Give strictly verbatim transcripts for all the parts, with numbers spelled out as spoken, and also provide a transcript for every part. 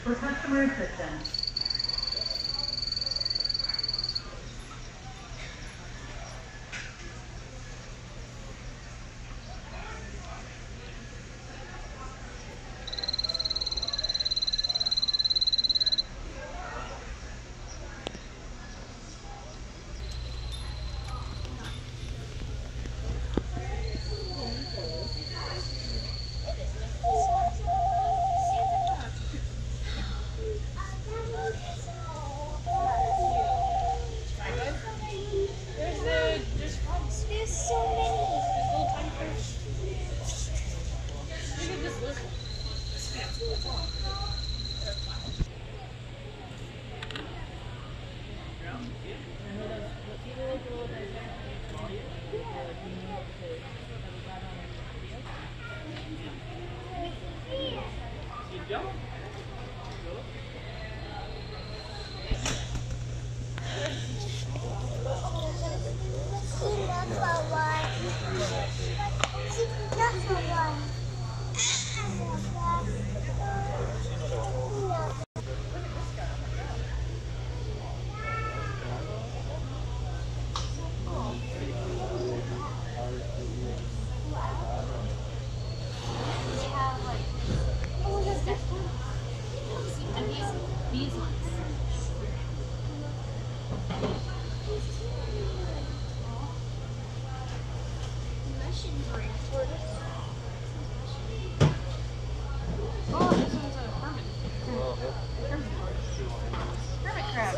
For customer assistance. These ones. Oh, this one's a hermit. Hermit crab.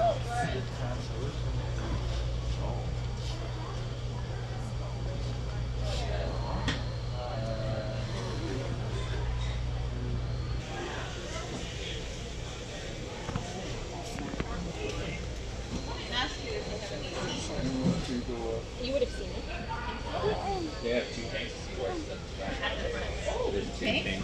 You would have seen it. They have two tanks. There's two tanks.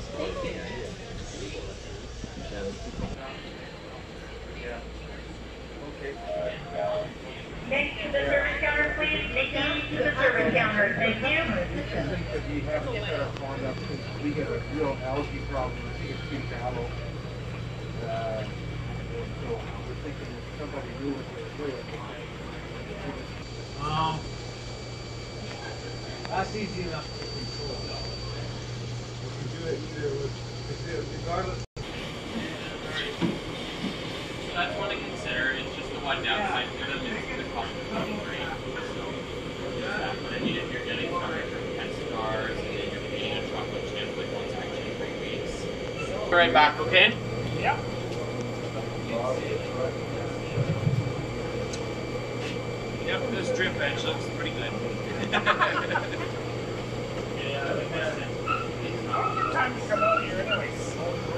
Yeah. Okay. Next to the service counter, please. Next to the service counter. Thank you. Because you have to set our pond up because we get a real algae problem. I think it's too shallow. Uh, so we're thinking if somebody knew what they were doing. Um, that's easy enough to control. We can do it either with, regardless. That's one to consider. It's just the one downside to them is the cost of running rate. So, I mean, if you're getting something from ten stars and then you're paying a chocolate chip like once every three weeks. Be right back, okay? Yeah. Yep, this drip bench looks pretty good. Yeah, I guess it. How long time to come out here anyways?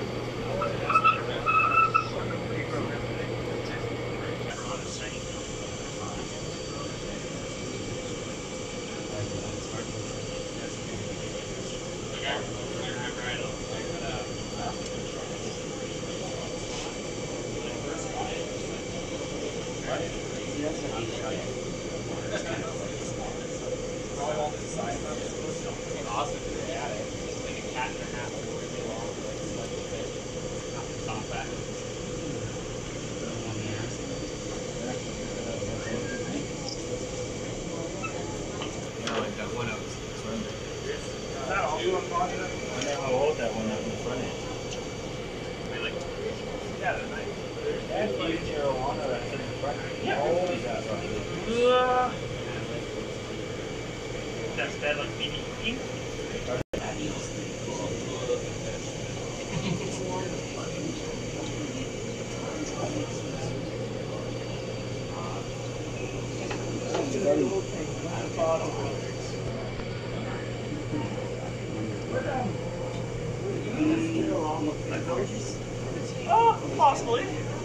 Awesome. Yeah, it's like a cat and a half. Really long, like it's like a fish. Top back. Yeah, like that one out the front. Is that also a positive? I know how old that one out in the front is. Really? Yeah, they're nice. That's huge marijuana that's in the front. Yeah. How old is that roughly? Uh, that's that like maybe ink? Oh, possibly.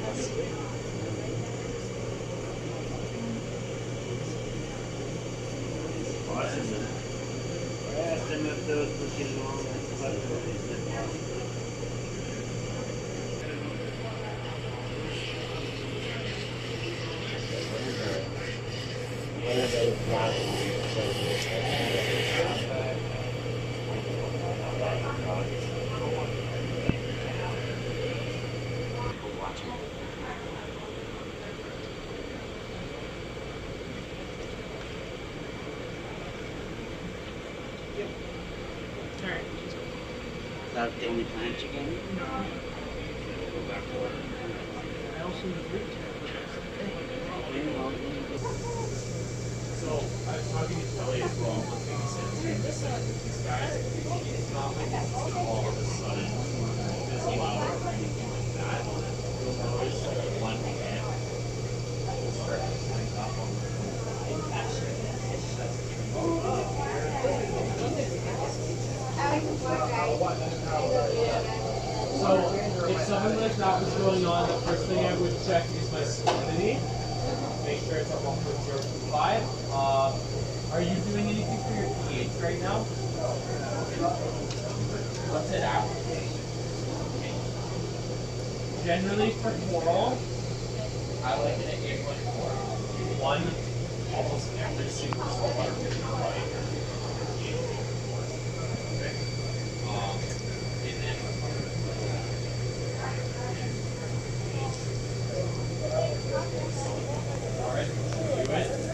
I asked them if those were getting along with the weather. They said possibly. watching. Alright. Is that the only plant you gave me? Go back to work. I also need So, I was talking to Kelly as well. One thing he said to me, listen, these guys, it's not like it's just gonna all of a sudden fizzle out or anything like that. You'll notice like one hit will start to clank up on the So, if something like that was going on, the first thing I would check is my salinity. Make sure it's at one point zero two five. Uh, are you doing anything for your pH right now? What's it at? Okay. Generally for coral, I like it at eight point four. One, almost every single saltwater fish is right. Okay. Um, and then alright, do it.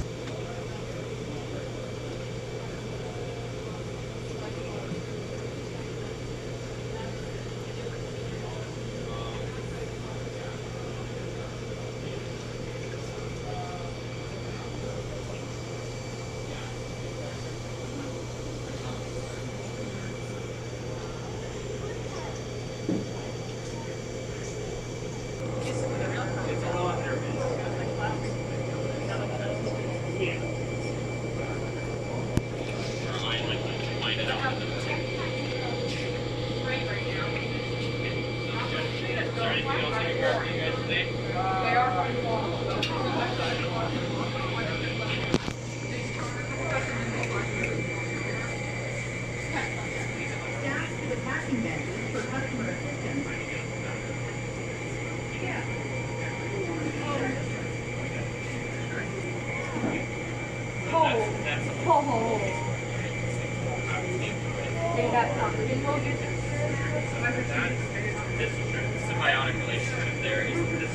Symbiotic relationship there is this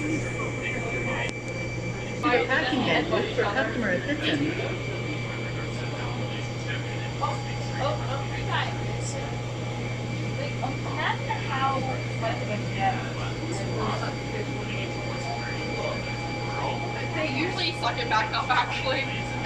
The packing message for customer assistance. They usually suck it back up, actually.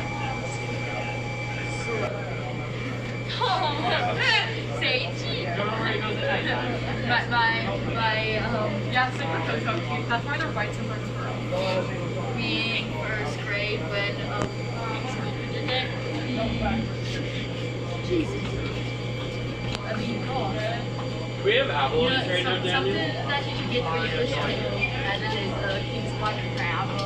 Sage. My, my, my, um, yeah, super so cute. That's why their bites are for being first grade when, um, Jesus. I mean, oh. we have avalones right now, Some, something that you should get for your fish tank, and then is the king's black crab.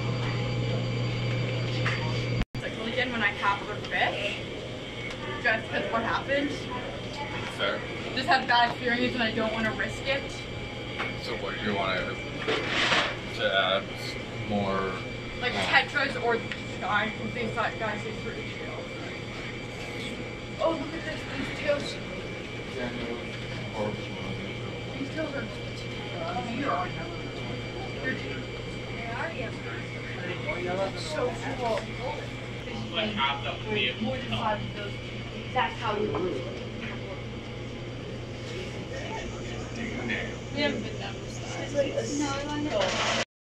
It's like the weekend when I caught a fish, just because what happened. Fair. Just had a bad experience and I don't want to risk it. So what do you want to, to add more? Like tetras or guys, these guys say pretty chill. Oh, look at this, these tails. Yeah, no, or, These tails are weird. They're They are yellow. So cool. like half that would be More than five of those. That's how we lose. We haven't been down. No, I want to.